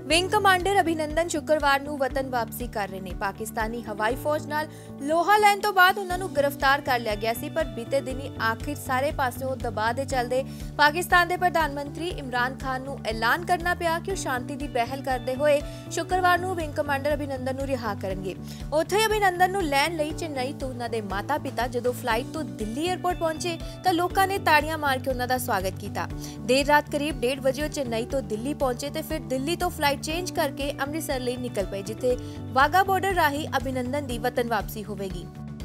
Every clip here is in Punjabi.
विंग कमांडर अभिनंदन शुक्रवार ਨੂੰ वतन वापसी कर रहे ने। पाकिस्तानी हवाई फौज नाल लोहा लैन तो बाद उन्हां नूं गिरफ्तार कर लिया गया सी, पर बीते दिनी आखिर सारे पासों दबाव दे चलदे पाकिस्तान दे प्रधानमंत्री इमरान खान नूं ऐलान करना पिया कि शांति दी पहल करदे होए शुक्रवार नूं विंग कमांडर अभिनंदन नूं रिहा करनगे। उत्थे अभिनंदन नूं लैन लई चेन्नई तो उन्हां दे माता पिता जदों फ्लाइट तो दिल्ली एयरपोर्ट पहुंचे तां लोकां ने ताड़ियां मार के उन्हां दा स्वागत कीता। देर रात करीब 1:30 बजे चेन्नई तो दिल्ली पहुंचे ते फिर दिल्ली तो फ्लाइट चेंज करके अमृतसर ਲਈ निकल पे, जिथे वाघा बॉर्डर राही अभिनंदन दी वतन वापसी होवेगी।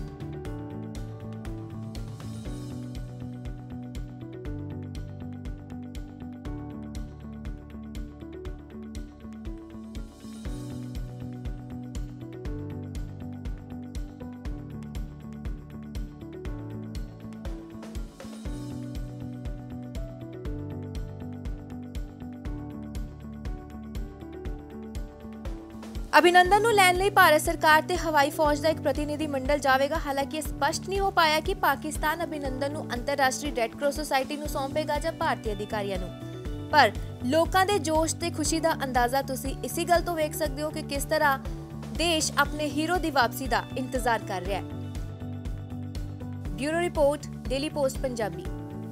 अभिनंदन ਨੂੰ ਲੈਣ ਲਈ ਭਾਰਤ ਸਰਕਾਰ ਤੇ ਹਵਾਈ ਫੌਜ ਦਾ ਇੱਕ ਪ੍ਰਤੀਨਿਧੀ ਮੰਡਲ ਜਾਵੇਗਾ। ਹਾਲਾਂਕਿ ਇਹ ਸਪਸ਼ਟ ਨਹੀਂ ਹੋ ਪਾਇਆ ਕਿ ਪਾਕਿਸਤਾਨ ਅਭਿਨੰਦਨ ਨੂੰ ਅੰਤਰਰਾਸ਼ਟਰੀ ਰੈੱਡ ਕਰਾਸ ਸੁਸਾਇਟੀ ਨੂੰ ਸੌਂਪੇਗਾ ਜਾਂ ਭਾਰਤੀ ਅਧਿਕਾਰੀਆਂ ਨੂੰ। ਪਰ ਲੋਕਾਂ ਦੇ ਜੋਸ਼ ਤੇ ਖੁਸ਼ੀ ਦਾ ਅੰਦਾਜ਼ਾ ਤੁਸੀਂ ਇਸੇ ਗੱਲ ਤੋਂ ਵੇਖ ਸਕਦੇ ਹੋ ਕਿ ਕਿਸ ਤਰ੍ਹਾਂ ਦੇਸ਼ ਆਪਣੇ ਹੀਰੋ ਦੀ ਵਾਪਸੀ ਦਾ ਇੰਤਜ਼ਾਰ ਕਰ ਰਿਹਾ ਹੈ। Bureau report, daily post Punjabi.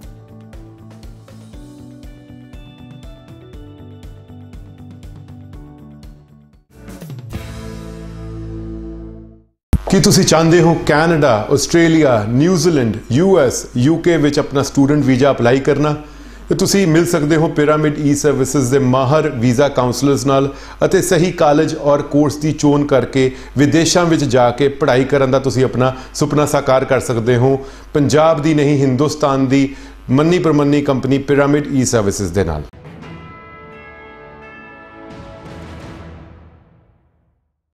ਕੀ ਤੁਸੀਂ ਚਾਹੁੰਦੇ ਹੋ Canada, Australia, New Zealand, US, UK ਵਿੱਚ ਆਪਣਾ ਸਟੂਡੈਂਟ ਵੀਜ਼ਾ ਅਪਲਾਈ ਕਰਨਾ? ਤੁਸੀਂ ਮਿਲ ਸਕਦੇ ਹੋ ਪਿਰਾਮਿਡ ਈ ਸਰਵਿਸਿਜ਼ ਦੇ ਮਾਹਰ ਵੀਜ਼ਾ ਕਾਉਂਸਲਰਸ ਨਾਲ ਅਤੇ ਸਹੀ ਕਾਲਜ ਔਰ ਕੋਰਸ ਦੀ ਚੋਣ ਕਰਕੇ ਵਿਦੇਸ਼ਾਂ ਵਿੱਚ ਜਾ ਕੇ ਪੜ੍ਹਾਈ ਕਰਨ ਦਾ ਤੁਸੀਂ ਆਪਣਾ ਸੁਪਨਾ ਸਾਕਾਰ ਕਰ ਸਕਦੇ ਹੋ। ਪੰਜਾਬ ਦੀ ਨਹੀਂ, ਹਿੰਦੁਸਤਾਨ ਦੀ ਮੰਨੀ ਪ੍ਰਮੰਨੀ ਕੰਪਨੀ ਪਿਰਾਮਿਡ ਈ ਸਰਵਿਸਿਜ਼ ਦੇ ਨਾਲ।